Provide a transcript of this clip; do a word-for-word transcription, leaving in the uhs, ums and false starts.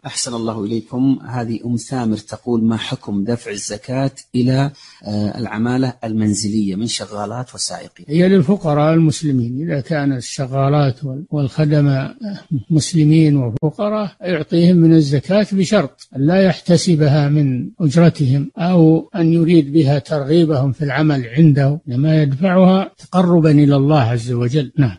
أحسن الله إليكم. هذه أم ثامر تقول: ما حكم دفع الزكاة إلى العمالة المنزلية من شغالات وسائقين؟ هي للفقراء المسلمين، إذا كان الشغالات والخدماء مسلمين وفقراء يعطيهم من الزكاة بشرط أن لا يحتسبها من أجرتهم أو أن يريد بها ترغيبهم في العمل عنده، لما يدفعها تقربا إلى الله عز وجل. نعم.